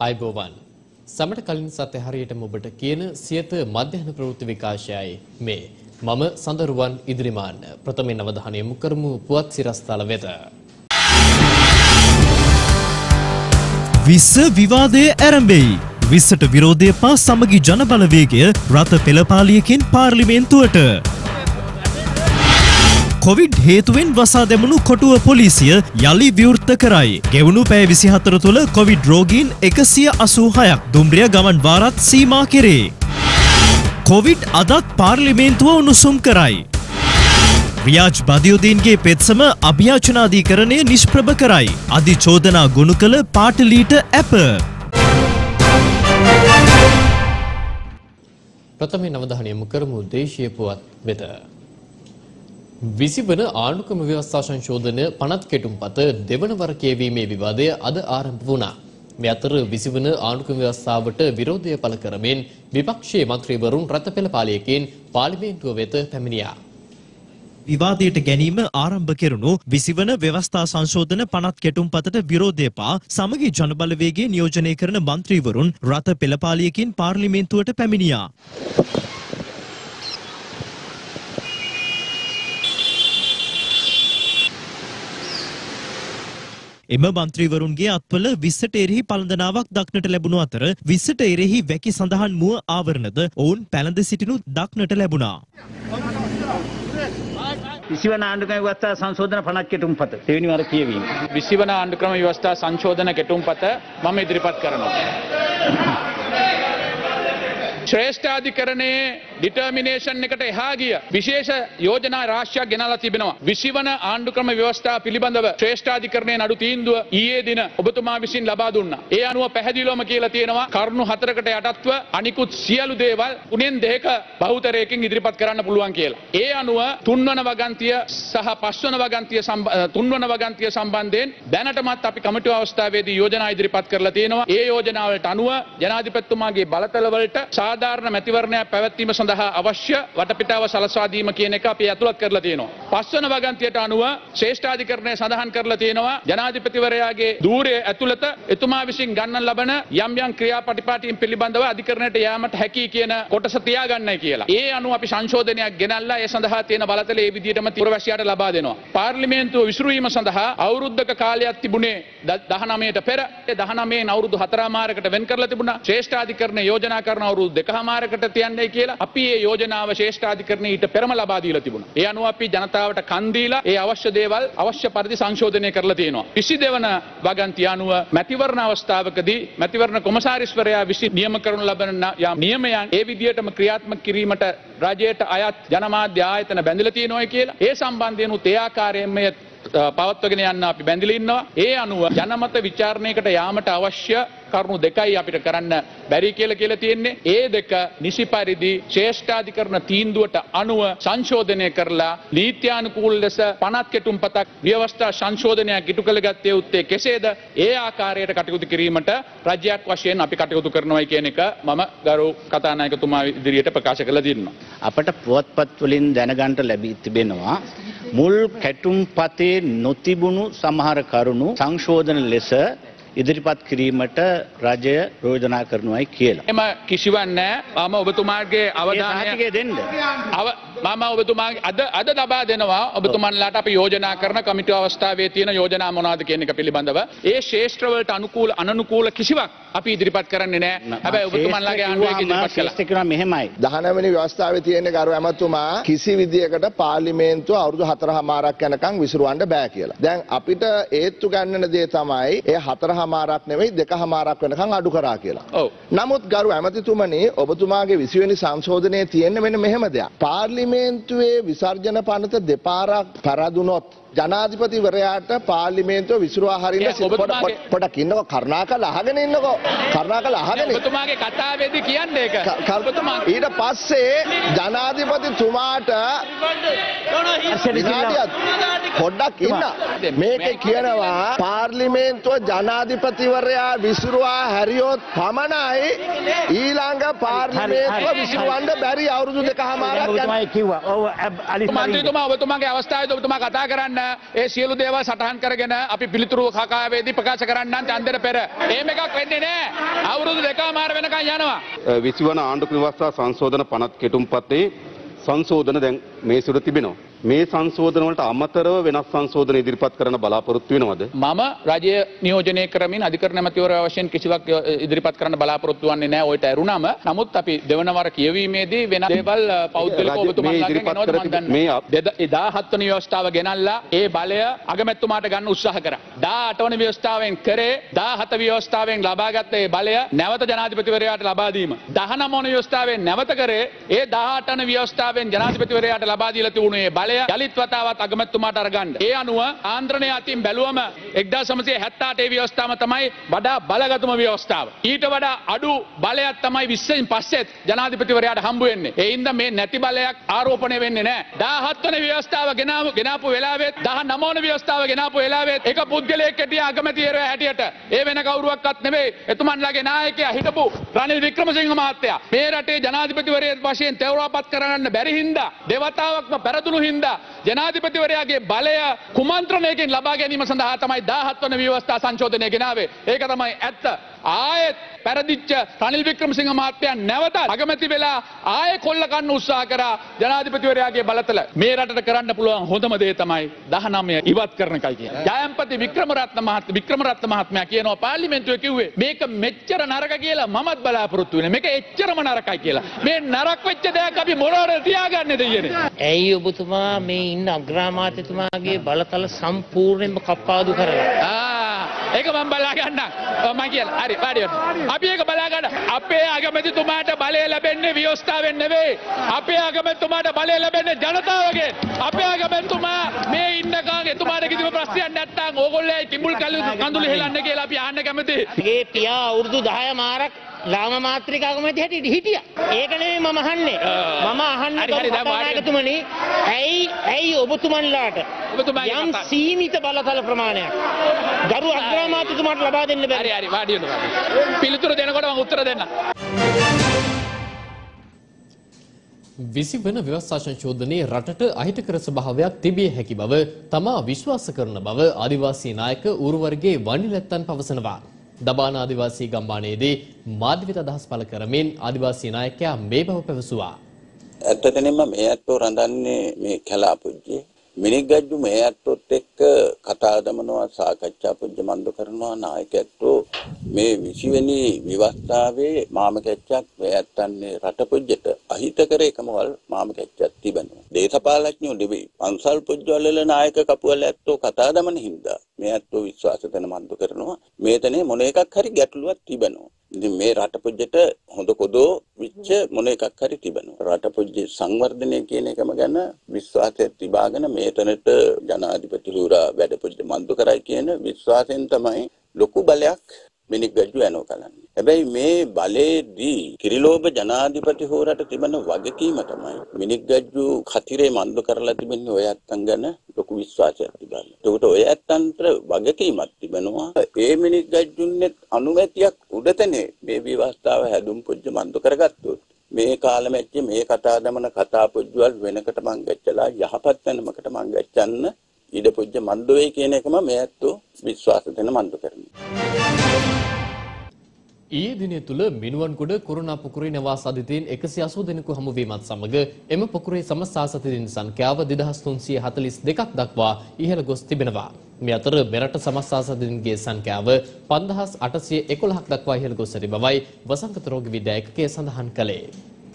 අයිබෝවන් සමට කලින් සත්‍ය හරියටම ඔබට කියන සියත මධ්‍යහන ප්‍රවෘත්ති විකාශයයි මේ මම සඳරුවන් ඉදිරිමාන්න ප්‍රථමයෙන් අවධානය යොමු කරමු පුවත් සිරස්තල වෙත විස විවාදයේ ආරම්භයි විසට විරෝධය පා සමගි ජනබලවේගය රට පෙළපාලියකින් පාර්ලිමේන්තුවට කොවිඩ් හේතුවෙන් වසා දැමුණු කොටුව පොලිසිය යලි විවෘත කරයි. ගෙවුණු පැය 24 තුළ කොවිඩ් රෝගීන් 186ක් දුම්රිය ගමන් වාරත් සීමා කෙරේ. කොවිඩ් අදත් පාර්ලිමේන්තුව උණුසුම් කරයි. රියාජ් බදියුදීන්ගේ පෙත්සම අභියාචනාධිකරණය නිෂ්ප්‍රභ කරයි. අධිචෝදනා ගොනු කළ පාටලීට ඇප. ප්‍රථමයෙන් අවධානය යොමු කරමු දේශීය පුවත් වෙත. 20 වන ආණ්ඩුක්‍රම ව්‍යවස්ථා සංශෝධන පනත් කෙටුම්පත දෙවන වර කියවීමේ විවාදය අද ආරම්භ වුණා. මේ අතර 20 වන ආණ්ඩුක්‍රම ව්‍යවස්ථාවට විරෝධය පළ කරමින් විපක්ෂයේ මන්ත්‍රීවරුන් රටපෙළපාලියකින් පාර්ලිමේන්තුව වෙත පැමිණියා. විවාදයට ගැනීම ආරම්භ කෙරුණු 20 වන ව්‍යවස්ථා සංශෝධන පනත් කෙටුම්පතට විරෝධය පා සමගි ජනබලවේගයේ නියෝජනය කරන මන්ත්‍රීවරුන් රටපෙළපාලියකින් පාර්ලිමේන්තුවට පැමිණියා. එම මන්ත්‍රීවරුන්ගේ අත්වල 20ට එරෙහි පළඳනාවක් දක්නට ලැබුණු අතර 20ට එරෙහි වැකි සඳහන් මුව ආවරණද ඔවුන් පැළඳ සිටිනු දක්නට ලැබුණා. 20 වන ආණ්ඩුක්‍රම ව්‍යවස්ථා සංශෝධන 50 කෙටුම්පත දෙවෙනි වර කියවීම. 20 වන ආණ්ඩුක්‍රම ව්‍යවස්ථා සංශෝධන කෙටුම්පත මම ඉදිරිපත් කරනවා. ශ්‍රේෂ්ඨාධිකරණයේ ඩිටර්මිනේෂන් එකට එහා ගිය විශේෂ යෝජනා රාශියක් ගෙනලා තිබෙනවා. 20 වන ආණ්ඩුක්‍රම ව්‍යවස්ථාව පිළිබඳව ශ්‍රේෂ්ඨාධිකරණයේ නඩු තීන්දුව ඊයේ දින ඔබතුමා විසින් ලබා දුන්නා. ඒ අනුව පැහැදිලිවම කියලා තියෙනවා කරුණු 4කට යටත්ව අනිකුත් සියලු දේවල් උනෙන් දෙක බහුතරයකින් ඉදිරිපත් කරන්න පුළුවන් කියලා. ඒ අනුව තුන්වන වගන්තිය සහ පස්වන වගන්තිය තුන්වන වගන්තිය සම්බන්ධයෙන් දැනටමත් අපි කමිටු අවස්ථාවේදී යෝජනා ඉදිරිපත් කරලා තියෙනවා. ඒ යෝජනාවලට අනුව ජනාධිපතිතුමාගේ බලතල වලට සාධාරණ මැතිවරණයක් පැවැත්වීම සඳහා අවශ්‍ය වටපිටාව සලස්වා දීම කියන එක අපි ඇතුළත් කරලා තියෙනවා. පස්වන වගන්තියට අනුව ශ්‍රේෂ්ඨාධිකරණය සඳහන් කරලා තියෙනවා ජනාධිපතිවරයාගේ ධූරයේ ඇතුළත එතුමා විසින් ගන්න ලබන යම් යම් ක්‍රියාපටිපාටීන් පිළිබඳව අධිකරණයට යාමට හැකි කියන කොටස තියාගන්නයි කියලා. ඒ අනුව අපි සංශෝධනයක් ගෙනල්ලා ඒ සඳහා තියෙන බලතල ඒ විදිහටම පුරවැසියාට ලබා දෙනවා. පාර්ලිමේන්තුව විසිරුවීම සඳහා අවුරුද්දක කාලයක් තිබුණේ 19ට පෙර. ඒ 19න් අවුරුදු 4මාරකට වෙන් කරලා තිබුණා. ශ්‍රේෂ්ඨාධිකරණය යෝජනා කරන අවුරුදු 2මාරකට තියන්නේ කියලා අපි මේ යෝජනාව ශ්‍රේෂ්ඨාධිකරණය ඊට පෙරම ලබා දීලා තිබුණා. ඒ අනුව අපි ජනතාවට කන් දීලා ඒ අවශ්‍ය දේවල් අවශ්‍ය පරිදි සංශෝධනය කරලා තියෙනවා. 22 වන වගන්තිය අනුව මැතිවරණ අවස්ථාවකදී මැතිවරණ කොමසාරිස්වරයා විසින් නියම කරනු ලබන නියමයන් ඒ විදිහටම ක්‍රියාත්මක කිරීමට රජයට අයත් ජනමාධ්‍ය ආයතන බැඳලා තියෙනවා කියලා. ඒ සම්බන්ධයෙන් උත් ඒ ආකාරයෙන්ම පවත්වගෙන යන්න අපි බැඳිලා ඉන්නවා. ඒ අනුව ජනමත විචාරණයකට යාමට අවශ්‍ය කරුණු දෙකයි අපිට කරන්න බැරි කියලා තියෙන්නේ. ඒ දෙක නිසි පරිදි ශ්‍රේෂ්ඨාධිකරණ තීන්දුවට අනුව සංශෝධනය කරලා නීත්‍යානුකූල ලෙස පනත් කෙටුම්පතක් ව්‍යවස්ථා සංශෝධනයක් ඉටු කළ ගත්තේ උත්තේ කෙසේද? ඒ ආකාරයට කටයුතු කිරීමට රජයක් වශයෙන් අපි කටයුතු කරනවායි කියන එක මම ගරු කතානායකතුමා ඉදිරියට ප්‍රකාශ කළා දෙන්නවා. අපට පුවත්පත් වලින් දැනගන්න ලැබී තිබෙනවා මුල් කෙටුම්පතේ නොතිබුණු සමහර කරුණු සංශෝධන ලෙස ඉදිරිපත් කිරීමට රජය යෝජනා කරනවායි කියලා. එම කිසිවක් නැහැ. මම ඔබතුමාගේ අවධානය දෙන්න. මම ඔබතුමාගේ අද ලබා දෙනවා ඔබතුමන්ලාට අපි යෝජනා කරන කමිටු අවස්ථාවේ තියෙන යෝජනා මොනවාද කියන එක පිළිබඳව. ඒ ශේෂ්ත්‍ර වලට අනුකූල අනනුකූල කිසිවක් අපි ඉදිරිපත් කරන්නේ නැහැ. හැබැයි ඔබතුමන්ලාගේ ආණ්ඩුවේ ඉදිරිපත් කළා. ශේෂ්ත්‍ර කරා මෙහෙමයි. 19 වෙනි ව්‍යවස්ථාවේ තියෙන ගරු ඇමතුමා කිසි විදියකට පාර්ලිමේන්තුව අවුරුදු 4මාරක් යනකම් විසිරවන්න බෑ කියලා. දැන් අපිට ඒත්තු ගන්නන දේ තමයි ඒ 4මාරක් නෙවෙයි 2මාරක් වෙනකම් අඩු කරා කියලා. ඔව්. නමුත් ගරු ඇමතිතුමනි ඔබතුමාගේ 20 වෙනි සංශෝධනයේ තියෙන මෙන්න මෙහෙම දෙයක්. පාර්ලිමේන්තුවේ විසර්ජන පනත දෙපාරක් පරදුනොත් ජනාධිපතිවරයාට පාර්ලිමේන්තුව විසිරුවා හරින්න පොඩක් ඉන්නකෝ කරුණාකරලා අහගෙන ඉන්නකෝ කරුණාකරලා අහගෙන ඔබතුමාගේ කතාවේදී කියන්නේ ඒක ඊට පස්සේ ජනාධිපතිතුමාට පොඩ්ඩක් ඉන්න මේකේ කියනවා පාර්ලිමේන්තුව ජනාධිපතිවරයා විසිරුවා හැරියොත් පමණයි ඊළඟ පාර්ලිමේන්තුව විසිරවන්න බැරි අවුරුදු 2මාරක් කිව්වා. ඔව් මන්ත්‍රීතුමා ඔබතුමාගේ අවස්ථාවේදී ඔබතුමා කතා කරන්න ඒ සියලු දේවල් සටහන් කරගෙන අපි පිළිතුරු කකාවේදී ප්‍රකාශ කරන්නම් ඡන්දෙට පෙර. එහෙම එකක් වෙන්නේ නැහැ. අවුරුදු දෙකමාර වෙනකන් යනවා. 20 වන ආණ්ඩුක්‍රම ව්‍යවස්ථා සංශෝධන පනත් කෙටුම්පතේ සංශෝධන දැන් මේ සුර තිබෙනවා. මේ සංශෝධන වලට අමතරව වෙනස් සංශෝධන ඉදිරිපත් කරන්න බලාපොරොත්තු වෙනවද? මම රජය නියෝජනය කරමින් අධිකරණ ඇමතිවරයා වශයෙන් කිසිවක් ඉදිරිපත් කරන්න බලාපොරොත්තු වෙන්නේ නැහැ. ඔයට ඇරුණම නමුත් අපි දෙවන වර කියවීමේදී වෙන දේවල් පෞද්ගලිකව ඔබතුමාලාගෙන් එනවද මම දන්නේ. 17 වන ව්‍යවස්ථාව ගෙනල්ලා ඒ බලය අගමැතිතුමාට ගන්න උත්සාහ කරා. 18 වන ව්‍යවස්ථාවෙන් කරේ 17 ව්‍යවස්ථාවෙන් ලබාගත් ඒ බලය නැවත ජනාධිපතිවරයාට ලබා දීම. 19 වන ව්‍යවස්ථාවෙන් නැවත කරේ ඒ 18 වන ව්‍යවස්ථාවෙන් ජනාධිපතිවරයාට ලබා දීලා තිබුණු ඒ බලය යලිත් වතාවත් අගමැතිතුමාට අරගන්න. ඒ අනුව ආන්දරණය අතින් බැලුවම 1978 ව්‍යවස්ථාව තමයි වඩා බලගතුම ව්‍යවස්ථාව. ඊට වඩා අඩු බලයක් තමයි 20න් පස්සෙත් ජනාධිපතිවරයාට හම්බ වෙන්නේ. ඒ හින්දා මේ නැති බලයක් ආරෝපණය වෙන්නේ නැහැ. 17 වන ව්‍යවස්ථාව ගෙනාපු වෙලාවෙත් 19 වන ව්‍යවස්ථාව ගෙනාපු වෙලාවෙත් එක පුද්ගලයෙක් හිටියා අගමැතිවරයා හැටියට. ඒ වෙන කවුරුවක්වත් නෙවෙයි. එතුමන්ලාගේ නායකයා හිටපු රනිල් වික්‍රමසිංහ මහත්තයා. මේ රටේ ජනාධිපතිවරයෙක් වශයෙන් තේරුවාපත් කරගන්න බැරි හින්දා දෙවතාවක්ම පෙරදුණු හින්දා ජනාධිපතිවරයාගේ බලය කුමන්ත්‍රණයකින් ලබා ගැනීම සඳහා තමයි 17 වන ව්‍යවස්ථා සංශෝධනය ගෙනාවේ. ඒක තමයි ඇත්ත. ආයෙත් පෙරදිච්ච රනිල් වික්‍රමසිංහ මහත්තයා නැවත අගමැති වෙලා ආයෙ කොල්ල කන්න උත්සාහ කරා ජනාධිපතිවරයාගේ බලතල. මේ රටට කරන්න පුළුවන් හොඳම දේ තමයි 19 ඉවත් කරන එකයි කියන්නේ. ජයම්පති වික්‍රමරත්න මහත්මයා කියනවා පාර්ලිමේන්තුවේ කිව්වේ මේක මෙච්චර නරක කියලා මමත් බලාපොරොත්තු වෙන්නේ. මේක එච්චරම නරකයි කියලා. මේ නරක වෙච්ච දෙයක් අපි මොනවද තියාගන්නේ දෙයනේ. ඇයි ඔබතුමා මේ ඉන්න අග්‍රාමාත්‍යතුමාගේ බලතල සම්පූර්ණයෙන්ම කප්පාදු කරලා? ඒක මම බලා ගන්නම්. මම කියලා. හරි පාඩියට. අපි ඒක බලා ගන්න. අපේ අගමැතිතුමාට බලය ලැබෙන්නේ ව්‍යවස්ථාවෙන් නෙවෙයි. අපේ අගමැතිතුමාට බලය ලැබෙන්නේ ජනතාවගෙන්. අපේ අගමැතිතුමා මේ ඉන්නකන් එතුමාට කිසිම ප්‍රශ්නයක් නැත්තම් ඕගොල්ලෝයි කිඹුල් කඳුළු හෙලන්න කියලා අපි අහන්න කැමතියි. මේ පියා අවුරුදු 10 මාරක් ලාම මාත්‍රික අගමැති හැටියට හිටියා. ඒක නෙවෙයි මම අහන්නේ. මම අහන්නේ කතානායකතුමනි ඇයි ඔබතුමන්ලාට යම් සීමිත බලතල ප්‍රමාණයක් ගරු අග්‍රාමාත්‍යතුමාට ලබා දෙන්න බැරි? හරි වාඩි වෙන්න. පිළිතුරු දෙනකොට මම උත්තර දෙන්නම්. 20 වන ව්‍යවස්ථා සංශෝධනයේ රටට අහිතකර ස්වභාවයක් තිබිය හැකි බව තමා විශ්වාස කරන බව ආදිවාසී නායක ඌරුවර්ගයේ වනිලැත්තන් පවසනවා. දබාන ආදිවාසී ගම්මානයේදී මාධ්‍යවිත අදහස් පළ කරමින් ආදිවාසී නායකයා මේ බව පැවසුවා. ඇත්තටම මේ ඇත්තෝ රඳන්නේ මේ කැලාපුජ්ජේ මිනිග්ගජ්ජු මේ ඇත්තොත් එක්ක කතා දමනවා සාකච්ඡා පුජ්ජ මන්ද කරනවා නායකයෝ මේ 20 වෙනි විවස්ථාවේ මාමකැච්චක් මේ ඇත්තන්නේ රට පුජ්ජට අහිතකර එකමවල් මාමකැච්චක් තිබෙනවා. දේශපාලඥයෝ දෙවි පන්සල් පුජ්ජවල නායක කපුවල ඇත්තෝ කතා දමන හින්දා මේ ඇත්තෝ විශ්වාස කරන මන්ද කරනවා. මේතනේ මොන එකක් හරි ගැටලුවක් තිබෙනවා. ඉතින් මේ රට පුජ්ජට හොඳ කොදෝ විච්ච මොන එකක් හරි තිබෙනවා. රට පුජ්ජ සංවර්ධනය කියන එකම ගැන විශ්වාසය තිබාගෙන මේතනට ජනාධිපතිවරයා වැඩ පුජ්ජ මන්ද කරයි කියන විශ්වාසයෙන් තමයි ලොකු බලයක් මිනිග්ගජ්ජු යනවා කරන්නේ. හැබැයි මේ බලයේදී කිරිලෝභ ජනාධිපති හෝරට තිබෙන වගකීම තමයි මිනිග්ගජ්ජු කතිරේ මන්ද කරලා තිබෙන්නේ ඔය ඇත්තන් ගැන ලොකු විශ්වාසයක් තිබන්නේ. ඒකට ඔය ඇත්තන්ට වගකීමක් තිබෙනවා. ඒ මිනිග්ගජ්ජුන්නෙත් අනුමැතියක් උඩතනේ මේ විවස්ථාව හැදුම් පුජ්ජ මන්ද කරගත්තොත් මේ කාලෙමැච්චේ මේ කතා දමන කතා පුජ්ජවල් වෙනකට මං ගැච්චලා යහපත් වෙනමකට මං ගැච්චන්න ඉඩ පුජ්ජ මන්ද වෙයි කියන එකම මේ ඇත්තෝ විශ්වාස දෙන මන්ද කරනවා. ඊයේ දිනය තුල මිනුවන්ගොඩ කොරෝනා පුකුරේ නවාස අධිතීන් 180 දෙනෙකු හමුවීමත් සමග එම පුකුරේ සමස්ත ආසතිතින් සංඛ්‍යාව 2342ක් දක්වා ඉහළ ගොස් තිබෙනවා. මේ අතර මෙරට සමස්ත ආසතිතින්ගේ සංඛ්‍යාව 5811ක් දක්වා ඉහළ ගොස් ඇති බවයි වසංගත රෝග විද්‍යා ඒකකය සඳහන් කළේ.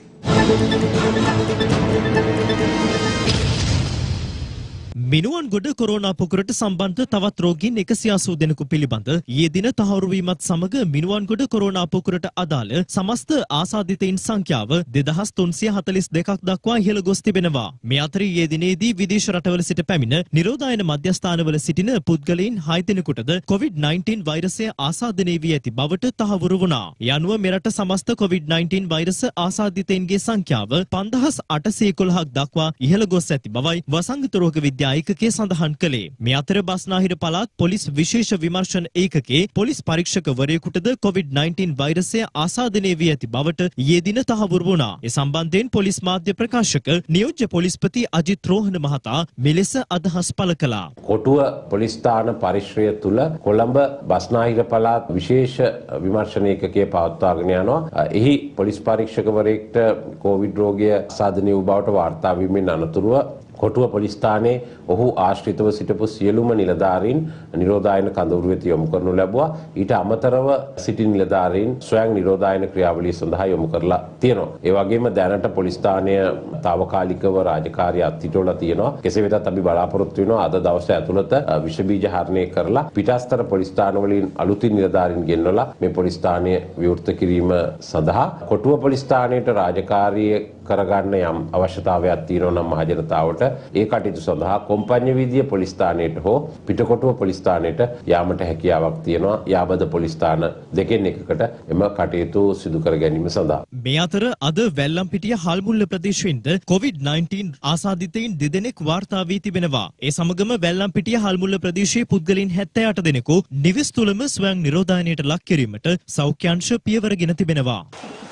මිනුවන්ගොඩ කොරෝනා පුකුරට සම්බන්ධ තවත් රෝගීන් 180 දෙනෙකු පිළිබඳ ඊයේ දින තහවුරු වීමත් සමග මිනුවන්ගොඩ කොරෝනා පුකුරට අදාළ සමස්ත ආසාදිතයින් සංඛ්‍යාව 2342ක් දක්වා ඉහළ ගොස් තිබෙනවා. මේ අතර ඊයේ දිනේදී විදේශ රටවල සිට පැමිණ නිරෝධායන මධ්‍යස්ථානවල සිටින පුද්ගලයන් 6 දෙනෙකුටද COVID-19 වෛරසය ආසාදනය වී ඇති බවට තහවුරු වුණා. ඒ අනුව මෙරට සමස්ත COVID-19 වෛරස ආසාදිතයින්ගේ සංඛ්‍යාව 5811ක් දක්වා ඉහළ ගොස් ඇති බවයි වසංගත රෝග විද්‍යා ඒකකයේ සඳහන් කළේ. මේ අතර බස්නාහිර පළාත් පොලිස් විශේෂ විමර්ශන ඒකකයේ පොලිස් පරීක්ෂකවරයෙකුටද COVID-19 වෛරසය ආසාදනය වී ඇති බවට ඊයේ දින තහවුරු වුණා. ඒ සම්බන්ධයෙන් පොලිස් මාධ්‍ය ප්‍රකාශක නියෝජ්‍ය පොලිස්පති අජිත් රෝහණ මහතා මෙලෙස අදහස් පළ කළා. කොටුව පොලිස් ස්ථාන පරිශ්‍රය තුළ කොළඹ බස්නාහිර පළාත් විශේෂ විමර්ශන ඒකකයේ පවත්වාගෙන යනවා. එහි පොලිස් පරීක්ෂකවරයෙක්ට කොවිඩ් රෝගය ආසාදනය වූ බවට වාර්තා වීමෙන් අනතුරුව කොටුව පොලිස් ස්ථානයේ ඔහු ආශ්‍රිතව සිටපු සියලුම නිලධාරීන් නිරෝධායන කඳවුරු වෙත යොමු කරනු ලැබුවා. ඊට අමතරව සිටි නිලධාරීන් ස්වයං නිරෝධායන ක්‍රියාවලිය සඳහා යොමු කරලා තියෙනවා. ඒ වගේම දැනට පොලිස් ස්ථානය తాවකාලිකව රාජකාරී අත්හිටවලා තියෙනවා. කෙසේ වෙතත් අපි බලාපොරොත්තු වෙනවා අද දවසේ ඇතුළත විෂ බීජ හරණය කරලා පිටස්තර පොලිස් ස්ථාන වලින් අලුතින් නිලධාරීන් ගෙන්වලා මේ පොලිස් ස්ථානය විවෘත කිරීම සඳහා කොටුව පොලිස් ස්ථානයට රාජකාරිය කරගන්න යම් අවශ්‍යතාවයක් තියෙනවා නම් මහජනතාවට ඒ කටයුතු සඳහා කොම්පඤ්ඤ වීදිය පොලිස් ස්ථානයට හෝ පිටකොටුව පොලිස් ස්ථානයට යාමට හැකියාවක් තියෙනවා. යාබද පොලිස් ස්ථාන දෙකෙන් එකකට එම කටයුතු සිදු කර ගැනීම සඳහා. මේ අතර අද වැල්ලම්පිටිය හල්මුල්ල ප්‍රදේශයෙන්ද COVID-19 ආසාදිතයින් දෙදෙනෙක් වාර්තා වී තිබෙනවා. ඒ සමගම වැල්ලම්පිටිය හල්මුල්ල ප්‍රදේශයේ පුද්ගලයන් 78 දෙනෙකු නිවෙස් තුළම ස්වයං නිරෝධායනයට ලක් කිරීමට සෞඛ්‍ය අංශ පියවරගෙන තිබෙනවා.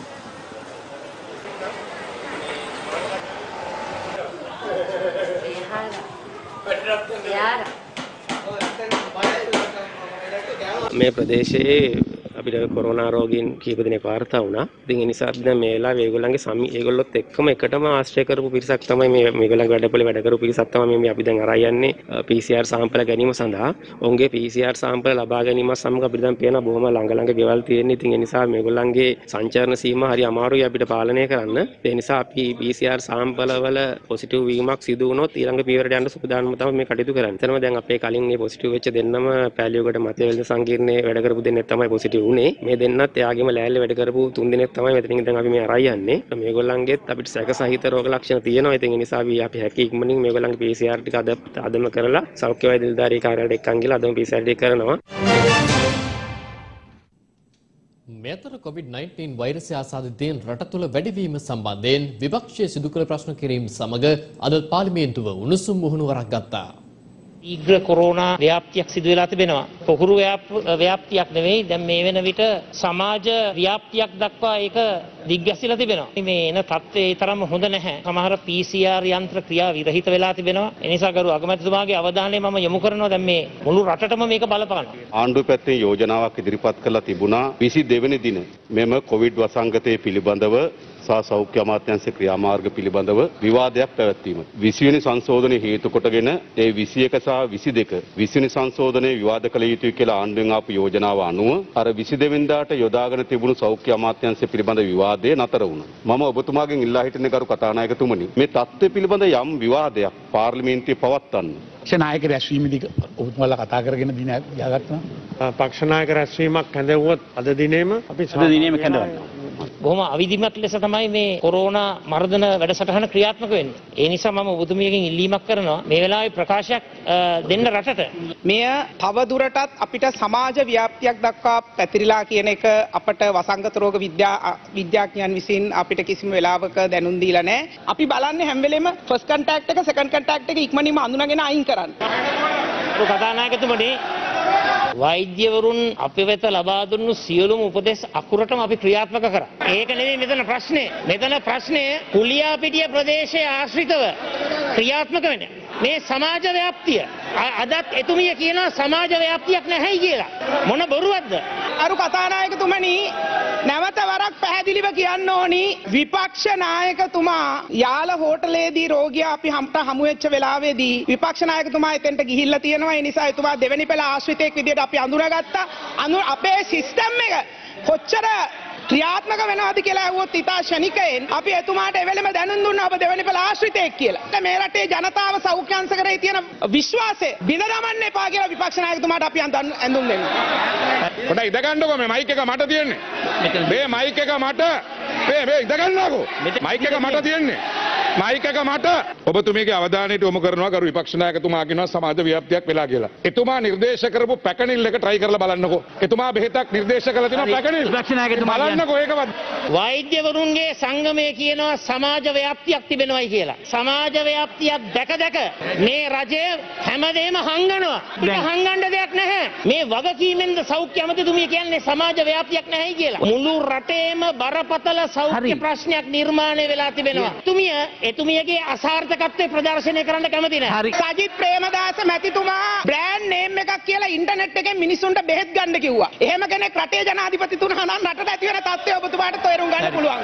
මේ ප්‍රදේශයේ අපිට කොරෝනා රෝගීන් කීප දෙනෙක් වාර්තා වුණා. ඉතින් ඒ නිසා දැන් මේ වෙලාවේ ඒගොල්ලොත් එක්කම එකටම ආශ්‍රය කරපු පිරිසක් තමයි මේගොල්ලන්ගේ වැඩපොලේ වැඩ කරපු පිරිසක් තමයි මේ අපි දැන් අරන් යන්නේ PCR සාම්පල ගැනීම සඳහා. ඔවුන්ගේ PCR සාම්පල ලබා ගැනීම සමග අපිට දැන් පේන බොහොම ළඟ ගෙවල් තියෙන. ඉතින් ඒ නිසා මේගොල්ලන්ගේ සංචාරණ සීමා හරි අමාරුයි අපිට පාලනය කරන්න. ඒ නිසා අපි PCR සාම්පල වල පොසිටිව් වීමක් සිදු වුණොත් ඊළඟ පියවරට යන්න සූදානම් තමයි මේ කටයුතු කරන්නේ. එතනම දැන් අපේ කලින් මේ පොසිටිව් වෙච්ච දෙන්නම පැලියෝගට මතවැල්ද සංකීර්ණයේ වැඩ කරපු දෙන්නෙක් තමයි පොසිටිව් වුණේ. මේ දෙන්නත් එයාගේම ලෑල්ලේ වැඩ කරපු තුන් දෙනෙක් තමයි මෙතනින් දැන් අපි මේ අරයි යන්නේ. මේගොල්ලන්ගෙත් අපිට සැක සහිත රෝග ලක්ෂණ තියෙනවා. ඉතින් ඒ නිසා අපි හැකි ඉක්මනින් මේගොල්ලන්ගේ PCR ටික අදම කරලා සෞඛ්‍ය වෛද්‍ය නිලධාරී කාර්යාලයට එක්කන් ගිහලා අදම PCR ටික කරනවා. මෙතර COVID-19 වෛරසය ආසාදිතයින් රට තුළ වැඩිවීම සම්බන්ධයෙන් විපක්ෂයේ සිදු කළ ප්‍රශ්න කිරීම සමග අද පාර්ලිමේන්තුව උණුසුම් මුහුණුවරක් ගත්තා. ඊග්‍ර කොරෝනා ව්‍යාප්තියක් සිදු වෙලා තිබෙනවා. පොහුරු ව්‍යාප්තියක් නෙවෙයි. දැන් මේ වෙන විට සමාජ ව්‍යාප්තියක් දක්වා ඒක දිග්ගැසිලා තිබෙනවා. මේ එන තත්ත්වය ඒ තරම්ම හොඳ නැහැ. සමහර PCR යන්ත්‍ර ක්‍රියා විරහිත වෙලා තිබෙනවා. ඒ නිසා ගරු අගමැතිතුමාගේ අවධානය මම යොමු කරනවා. දැන් මේ මුළු රටටම මේක බලපානවා. ආණ්ඩුව පැත්තෙන් යෝජනාවක් ඉදිරිපත් කරලා තිබුණා 22 වෙනි දින මෙම කොවිඩ් වසංගතය පිළිබඳව සහ සෞඛ්‍ය අමාත්‍යාංශ ක්‍රියාමාර්ග පිළිබඳව විවාදයක් පැවැත්වීම. 20 වෙනි සංශෝධනයේ හේතු කොටගෙන ඒ 21 සහ 22 20 වෙනි සංශෝධනයේ විවාද කළ යුතුයි කියලා ආණ්ඩුවෙන් ආපු යෝජනාව අනුව අර 22 වෙනිදාට යොදාගෙන තිබුණු සෞඛ්‍ය අමාත්‍යාංශ පිළිබඳ විවාදය නතර වුණා. මම ඔබතුමාගෙන් ඉල්ලා හිටින්නේ ගරු කතානායකතුමනි මේ තත්ත්වය පිළිබඳ යම් විවාදයක් පාර්ලිමේන්තුවේ පවත්වන්න. නායක රැස්වීමේදී ඔබතුමාලා කතා කරගෙන දින ය아갔නවා. පක්ෂ නායක රැස්වීමක් හැඳවුවොත් අද දිනේම අපි කැඳවනවා. බොහොම අවිධිමත් ලෙස තමයි මේ කොරෝනා මර්ධන වැඩසටහන ක්‍රියාත්මක වෙන්නේ. ඒ නිසා මම ඔබතුමියගෙන් ඉල්ලීමක් කරනවා මේ වෙලාවේ ප්‍රකාශයක් දෙන්න රටට. මෙය තව දුරටත් අපිට සමාජ ව්‍යාප්තියක් දක්වා පැතිරිලා කියන එක අපට වසංගත රෝග විද්‍යාඥයන් විසින් අපිට කිසිම වෙලාවක දැනුම් දීලා නැහැ. අපි බලන්නේ හැම වෙලෙම ෆස්ට් කන්ටැක්ට් එක සෙකන්ඩ් කන්ටැක්ට් එක ඉක්මනින්ම අඳුනගෙන අයින් කරන්න. කතානායකතුමනි වෛද්‍යවරුන් අප වෙත ලබා දුන්නු සියලුම උපදෙස් අකුරටම අපි ක්‍රියාත්මක කරා. ඒක නෙවෙයි මෙතන ප්‍රශ්නේ. මෙතන ප්‍රශ්නේ කුලියාපිටිය ප්‍රදේශයේ ආශ්‍රිතව ක්‍රියාත්මක වෙන මේ සමාජ ව්‍යාප්තිය. අදත් එතුමිය කියනවා සමාජ ව්‍යාප්තියක් නැහැයි කියලා. මොන බොරුවක්ද? අරු කතානායකතුමනි නැවත වරක් පැහැදිලිව කියන්න ඕනි විපක්ෂ නායකතුමා යාල හෝටලේදී රෝගියා අපි හමු වෙච්ච වෙලාවේදී විපක්ෂ නායකතුමා එතෙන්ට ගිහිල්ලා තියෙනවා. ඒ නිසා එතුමා දෙවෙනි පෙළ ආශ්‍රිතයෙක් විදියට අපි අඳුනගත්තා. අපේ සිස්ටම් එක කොච්චර ක්‍රියාත්මක වෙනවද කියලා අහුවොත් ඉතා ශනිකයෙන් අපි එතුමාට එවෙලෙම දැනුම් දුන්නා ඔබ දෙවෙනි පෙළ ආශ්‍රිතයෙක් කියලා. මේ රටේ ජනතාව සෞඛ්‍ය අංශ කරේ තියෙන විශ්වාසය බිඳ දමන්න එපා කියලා විපක්ෂ නායකතුමාට අපි ඇඳුම් දෙනවා. පොඩ්ඩක් ඉඳ ගන්නකෝ මේ මයික් එක මට තියෙන්නේ. මේ මයික් එක මට මේ ඉඳ ගන්නකෝ. මයික් එක මට තියෙන්නේ. නායකක මට ඔබතුමීගේ අවධානයට යොමු කරනවා කරු විපක්ෂ නායකතුමා කියනවා සමාජ ව්‍යාප්තියක් වෙලා කියලා. එතුමා නිර්දේශ කරපු පැකනිල් එක try කරලා බලන්නකෝ. එතුමා බෙහෙතක් නිර්දේශ කරලා තියෙනවා පැකනිල්. විපක්ෂ නායකතුමා බලන්නකෝ ඒකවත්. වෛද්‍යවරුන්ගේ සංගමය කියනවා සමාජ ව්‍යාප්තියක් තිබෙනවයි කියලා. සමාජ ව්‍යාප්තියක් දැක මේ රජය හැමදේම හංගනවා. ඒක හංගන්න දෙයක් නැහැ. මේ වගකීමෙන්ද සෞඛ්‍ය අමාත්‍යතුමිය කියන්නේ සමාජ ව්‍යාප්තියක් නැහැයි කියලා. මුළු රටේම බරපතල සෞඛ්‍ය ප්‍රශ්නයක් නිර්මාණය වෙලා තිබෙනවා. එතුමියගේ අසාර්ථකත්වය ප්‍රදර්ශනය කරන්න කැමති නැහැ. සජිත් ප්‍රේමදාස මැතිතුමා බ්‍රෑන්ඩ් නේම් එකක් කියලා ඉන්ටර්නෙට් එකෙන් මිනිස්සුන්ට බෙහෙත් ගන්න කිව්වා. එහෙම කෙනෙක් රටේ ජනාධිපතිතුමා නම් රටට ඇති වෙන තත්ත්වය ඔබතුමාට තේරුම් ගන්න පුළුවන්.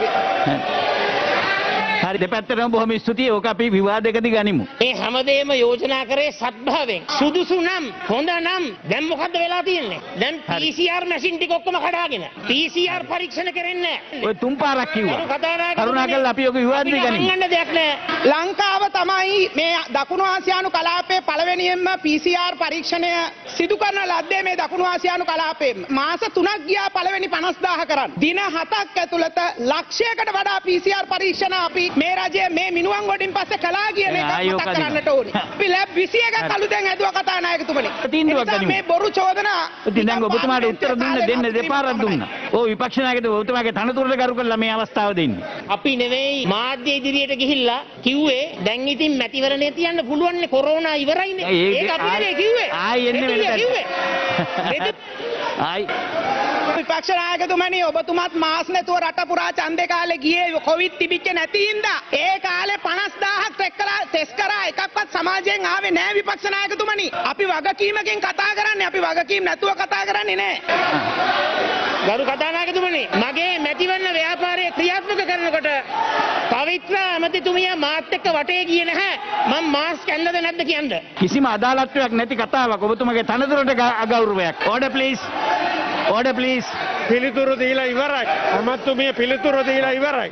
හරි දෙපැත්තටම බොහොම ස්තුතියි. ඕක අපි විවාදයකදී ගනිමු. මේ හැමදේම යෝජනා කරේ සත්භාවයෙන්. සුදුසු නම් හොඳ නම් දැන් මොකද්ද වෙලා තියෙන්නේ? දැන් PCR මැෂින් ටික ඔක්කොම කඩාගෙන PCR පරීක්ෂණ කරන්නේ නැහැ. ඔය තුන් පාරක් කිව්වා. කරුණාකරලා අපි ඔක විවාදෙ ගනිමු. ගන්න දෙයක් නැහැ. ලංකාව තමයි මේ දකුණු ආසියානු කලාපයේ පළවෙනියෙන්ම PCR පරීක්ෂණය සිදු කරන ලද්දේ මේ දකුණු ආසියානු කලාපයේ. මාස 3ක් ගියා පළවෙනි 50000 කරන්. දින 7ක් ඇතුළත ලක්ෂයකට වඩා PCR පරීක්ෂණ අපි මේ රජය මේ මිනුවන් ගොඩින් පස්සේ කළා කියන එක මතක් කරන්නට ඕනේ. අපි ලැබ් 21ක් අලුතෙන් ඇදුවා කතානායකතුමනි. මේ බොරු චෝදනා ඉතින් දැන් ඔබතුමාට උත්තර දෙන්න දෙපාරක් දුන්නා. ඔව් විපක්ෂ නායකතුමා ඔබතුමාගේ තනතුරට කරු කරලා මේ අවස්ථාව දෙන්නේ. අපි නෙවෙයි මාධ්‍ය ඉදිරියට ගිහිල්ලා කිව්වේ දැන් ඉතින් මැතිවරණය තියන්න පුළුවන් නේ කොරෝනා ඉවරයිනේ. ඒක අපි නෙවෙයි කිව්වේ. ආයි එන්නේ කිව්වේ. ආයි විපක්ෂ නායකතුමනි ඔබතුමාත් මාස් නැතුව රට පුරා ඡන්දේ කාලේ ගියේ කොවිඩ් තිබිච්ච නැති හින්දා ඒ කාලේ 50000ක් ටෙස්ට් කරා එකක්වත් සමාජයෙන් ආවේ නැහැ විපක්ෂ නායකතුමනි. අපි වගකීමකින් කතා කරන්නේ. අපි වගකීම් නැතුව කතා කරන්නේ නැහැ. ගරු කතානායකතුමනි මගේ මැතිවරණ ව්‍යාපාරය ක්‍රියාත්මක කරනකොට පවිත්‍ර ඇමතිතුමිය මාත් එක්ක වටේ ගියේ නැහැ. මම මාස් කැන්නද නැද්ද කියන්න. කිසිම අදාළත්වයක් නැති කතාවක්. ඔබතුමාගේ තනතුරට අගෞරවයක්. Order please. Order please. පිළිතුරු දීලා ඉවරයි. අමාත්‍යතුමිය පිළිතුරු දීලා ඉවරයි.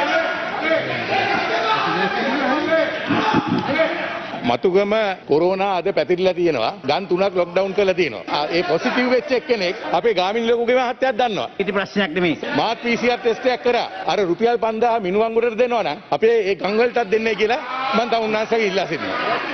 මතුගම කොරෝනා අද පැතිරිලා තියෙනවා. ගන් 3ක් ලොක්ඩවුන් කරලා තියෙනවා. ඒ පොසිටිව් වෙච්ච එක්කෙනෙක් අපේ ගාමිණී ලොකුගේ මහත්තයාත් දන්නවා. ඉති ප්‍රශ්නයක් නෙමෙයි. මාත් PCR ටෙස්ට් එකක් කරා. අර රුපියල් 5000 මිනුවන්ගොඩට දෙනවා නම් අපේ ඒ ගම් වලටත් දෙන්නයි කියලා මම තමුන්නාන්සේගෙන් ඉල්ලා සිටිනවා.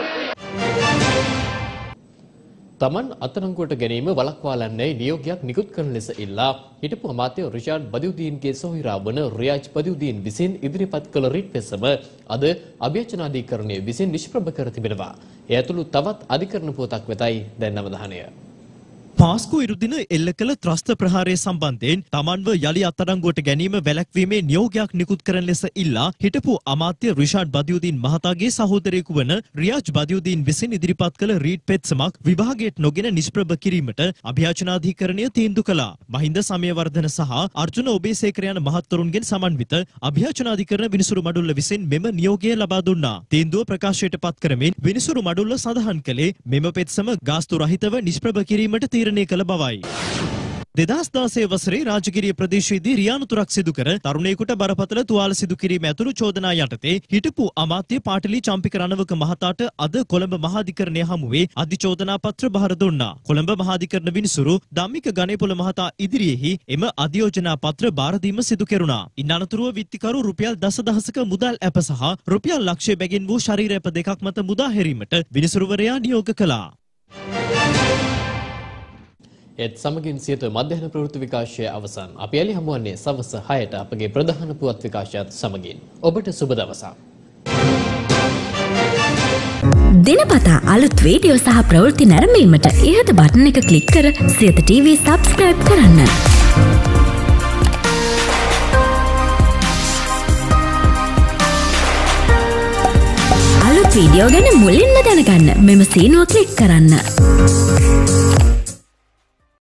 තමන් අත්අඩංගුවට ගැනීම වළක්වාලන්නේ නියෝගයක් නිකුත් කරන ලෙස ඉල්ලා හිටපු අමාත්‍ය රිෂාඩ් බදියුදීන්ගේ සොහොයුරා වන රියාජ් බදියුදීන් විසින් ඉදිරිපත් කළ රිට් පෙසම අද අභියාචනාධිකරණය විසින් නිෂ්ප්‍රභ කර තිබෙනවා. ඒ ඇතුළු තවත් අධිකරණ පුවතක් වෙතයි දැන් අවධානය. පාස්කු ඉරුදින එල්ල කළ ත්‍රස්ත ප්‍රහාරය සම්බන්ධයෙන් තමන්ව යළි අත්අඩංගුවට ගැනීම වැළැක්වීමේ නියෝගයක් නිකුත් කරන ලෙස ඉල්ලා හිටපු අමාත්‍ය රිෂාඩ් බදියුදීන් මහතාගේ සහෝදරයෙකු වන රියාජ් බදියුදීන් විසින් ඉදිරිපත් කළ රීඩ් පෙත්සමක් විභාගයට නොගෙන නිෂ්ප්‍රභ කිරීමට අභියාචනාධිකරණය තීන්දුව කළා. මහින්ද සමයවර්ධන සහ අර්ජුන ඔබේසේකර යන මහත්වරුන්ගෙන් සමන්විත අභියාචනාධිකරණ විනිසුරු මඩුල්ල විසින් මෙම නියෝගය ලබා දුන්නා. තීන්දුව ප්‍රකාශයට පත් කරමින් විනිසුරු මඩුල්ල සඳහන් කළේ මෙම පෙත්සම ගාස්තු රහිතව නිෂ්ප්‍රභ කිරීමට තීරණය කළ බවයි. 2016 වසරේ රාජගිරිය ප්‍රදේශයේදී රියානුතුරක් සිදු කර තරුණයෙකුට බරපතල තුවාල සිදු කිරීම ඇතුළු චෝදනා යටතේ හිටපු අමාත්‍ය පාටලි චම්පික රණවක මහතාට අද කොළඹ මහාධිකරණය හමුවේ අධිචෝදනා පත්‍ර බහර දුන්නා. කොළඹ මහාධිකරණ විනිසුරු ධම්මික ගණේපොළ මහතා ඉදිරියේහි එම අධියෝජනා පත්‍ර බාර දීම සිදු කෙරුණා. ඉන් අනතුරුව විත්තිකරු රුපියල් දසදහසක මුදල් ඇප සහ රුපියල් ලක්ෂය බැගින් වූ ශරීර ඇප දෙකක් මත මුදා හැරීමට විනිසුරුවරයා නියෝග කළා. ඒත් සමගින් සියත මධ්‍යහන ප්‍රවෘත්ති විකාශය අවසන්. අපි එළි හමුවන්නේ සවස් 6ට අපගේ ප්‍රධාන පුවත් විකාශයත් සමගින්. ඔබට සුබ දවසක්. දිනපතා අලුත් වීඩියෝ සහ ප්‍රවෘත්ති නැරඹීමට ඉහත බටන් එක ක්ලික් කර සියත TV subscribe කරන්න. අලුත් වීඩියෝ ගැන මුලින්ම දැනගන්න මෙම සීනුව ක්ලික් කරන්න.